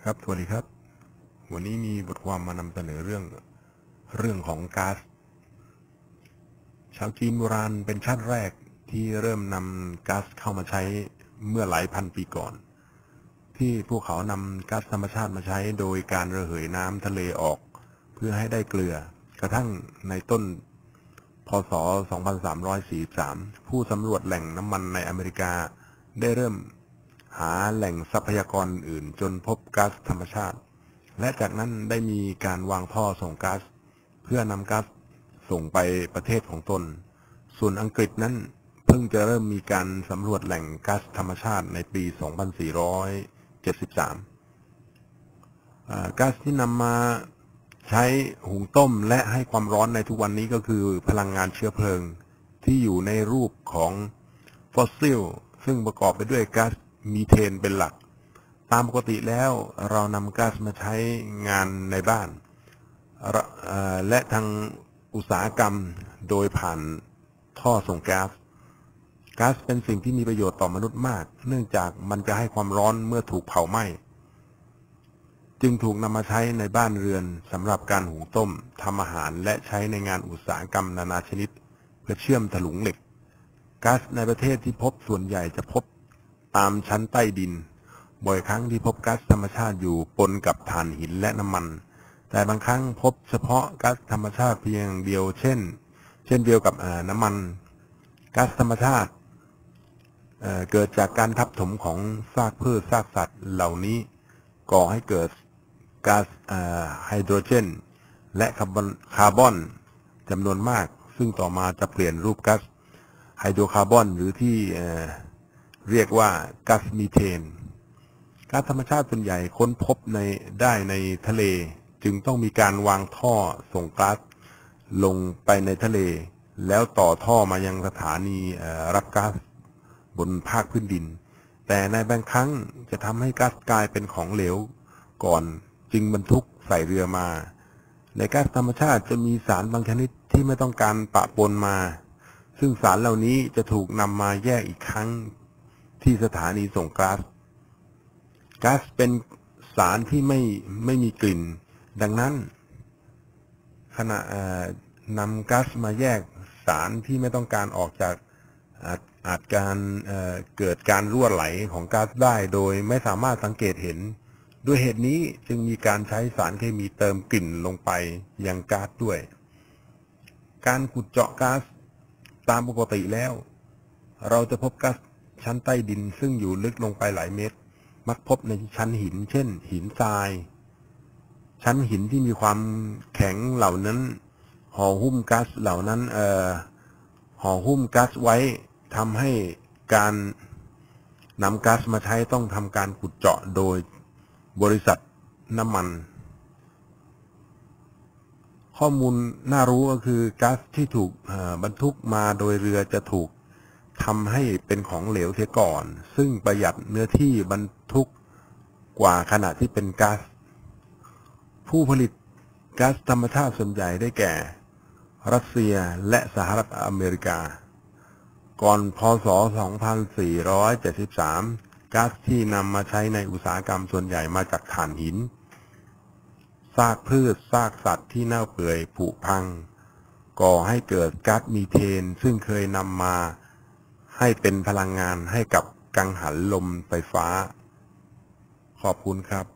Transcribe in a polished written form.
ครับสวัสดีครับวันนี้มีบทความมานำเสนอเรื่องของก๊าซชาวจีนโบราณเป็นชาติแรกที่เริ่มนำก๊าซเข้ามาใช้เมื่อหลายพันปีก่อนที่พวกเขานำก๊าซธรรมชาติมาใช้โดยการระเหยน้ำทะเลออกเพื่อให้ได้เกลือกระทั่งในต้นพ.ศ. 2343ผู้สำรวจแหล่งน้ำมันในอเมริกาได้เริ่มหาแหล่งทรัพยากรอื่นจนพบก๊าซธรรมชาติและจากนั้นได้มีการวางท่อส่งก๊าซเพื่อนำก๊าซส่งไปประเทศของตนส่วนอังกฤษนั้นเพิ่งจะเริ่มมีการสำรวจแหล่งก๊าซธรรมชาติในปี 2473 ก๊าซที่นำมาใช้หุงต้มและให้ความร้อนในทุกวันนี้ก็คือพลังงานเชื้อเพลิงที่อยู่ในรูปของฟอสซิลซึ่งประกอบไปด้วยก๊าซมีเทนเป็นหลักตามปกติแล้วเรานำก๊าซมาใช้งานในบ้านและทางอุตสาหกรรมโดยผ่านท่อส่งก๊าซเป็นสิ่งที่มีประโยชน์ต่อมนุษย์มากเนื่องจากมันจะให้ความร้อนเมื่อถูกเผาไหม้จึงถูกนำมาใช้ในบ้านเรือนสำหรับการหุงต้มทำอาหารและใช้ในงานอุตสาหกรรมนานาชนิดเพื่อเชื่อมถลุงเหล็กก๊าซในประเทศที่พบส่วนใหญ่จะพบตามชั้นใต้ดินบ่อยครั้งที่พบก๊าซธรรมชาติอยู่ปนกับถ่านหินและน้ำมันแต่บางครั้งพบเฉพาะก๊าซธรรมชาติเพียงเดียวเช่นเดียวกับน้ำมันก๊าซธรรมชาติเกิดจากการทับถมของซากพืชซากสัตว์เหล่านี้ก่อให้เกิดก๊าซไฮโดรเจนและคาร์บอนจำนวนมากซึ่งต่อมาจะเปลี่ยนรูปก๊าซไฮโดรคาร์บอนหรือที่เรียกว่าก๊าซมีเทนก๊าซธรรมชาติส่วนใหญ่ค้นพบได้ในทะเลจึงต้องมีการวางท่อส่งก๊าซลงไปในทะเลแล้วต่อท่อมายังสถานีรับก๊าซบนภาคพื้นดินแต่ในบางครั้งจะทำให้ก๊าซกลายเป็นของเหลวก่อนจึงบรรทุกใส่เรือมาในก๊าซธรรมชาติจะมีสารบางชนิดที่ไม่ต้องการปะปนมาซึ่งสารเหล่านี้จะถูกนำมาแยกอีกครั้งที่สถานีส่งก๊าซเป็นสารที่ไม่มีกลิ่นดังนั้นขณะนำก๊าซมาแยกสารที่ไม่ต้องการออกจากอาจเกิดการรั่วไหลของก๊าซได้โดยไม่สามารถสังเกตเห็นด้วยเหตุนี้จึงมีการใช้สารเคมีเติมกลิ่นลงไปยังก๊าซด้วยการขุดเจาะก๊าซตามปกติแล้วเราจะพบก๊าซชั้นใต้ดินซึ่งอยู่ลึกลงไปหลายเมตรมักพบในชั้นหินเช่นหินทรายชั้นหินที่มีความแข็งเหล่านั้นห่อหุ้มก๊าซเหล่านั้นห่อหุ้มก๊าซไว้ทำให้การนำก๊าซมาใช้ต้องทำการขุดเจาะโดยบริษัทน้ำมันข้อมูลน่ารู้ก็คือก๊าซที่ถูกบรรทุกมาโดยเรือจะถูกทำให้เป็นของเหลวเสียก่อนซึ่งประหยัดเนื้อที่บรรทุกกว่าขณะที่เป็นก๊าซผู้ผลิตก๊าซธรรมชาติส่วนใหญ่ได้แก่รัสเซียและสหรัฐอเมริกาก่อนพ.ศ. 2473ก๊าซที่นำมาใช้ในอุตสาหกรรมส่วนใหญ่มาจากถ่านหินซากพืชซากสัตว์ที่เน่าเปื่อยผุพังก่อให้เกิดก๊าซมีเทนซึ่งเคยนำมาให้เป็นพลังงานให้กับกังหันลมไฟฟ้าขอบคุณครับ